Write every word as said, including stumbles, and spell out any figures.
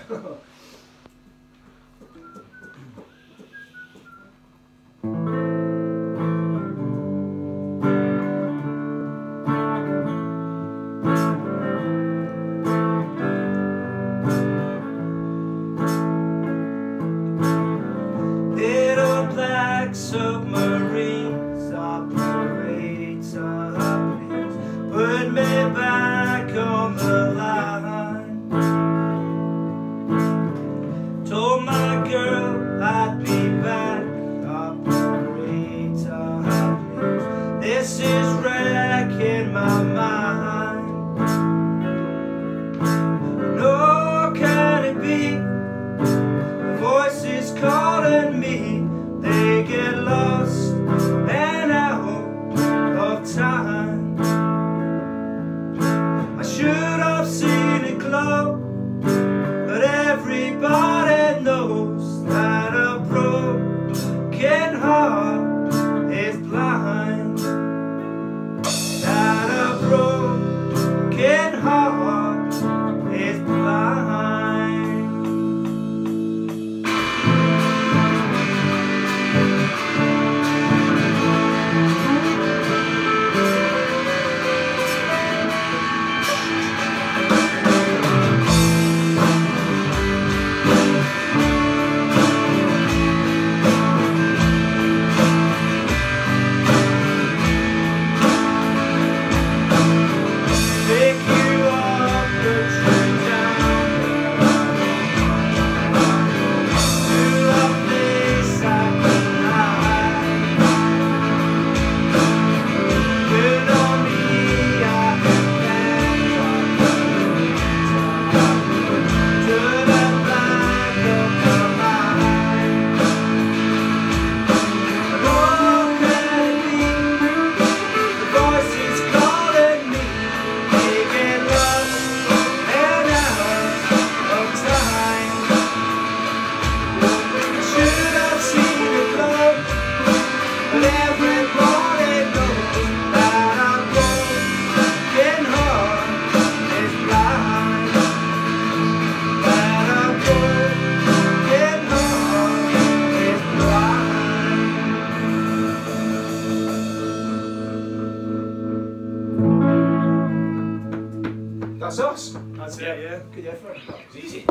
Little black submarines operator please put me back on the line. Told my girl I'd be back, operator please. This is wrecking my mind. No, can it be? The voices calling me, they get lost and out of time. I should have seen it glow, but everybody knows that a broken heart is blind. That a broken heart is blind. That's us. That's Yeah. it, yeah. Good effort. That was easy.